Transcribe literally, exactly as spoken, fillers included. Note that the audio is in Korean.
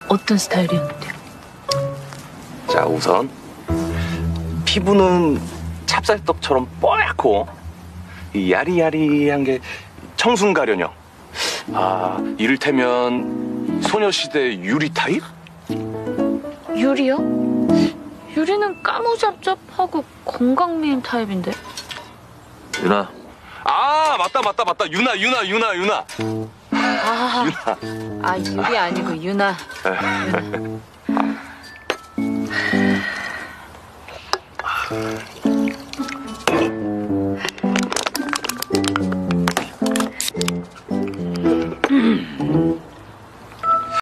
어떤 스타일이었는데요? 자, 우선 피부는 찹쌀떡처럼 뽀얗고 이 야리야리한 게 청순가련형. 아, 이를테면 소녀시대 유리 타입? 유리요? 유리는 까무잡잡하고 건강미인 타입인데. 유나. 아, 맞다 맞다 맞다. 유나 유나 유나 유나. 아, 유나. 아 유리 아니고 유나. 유나.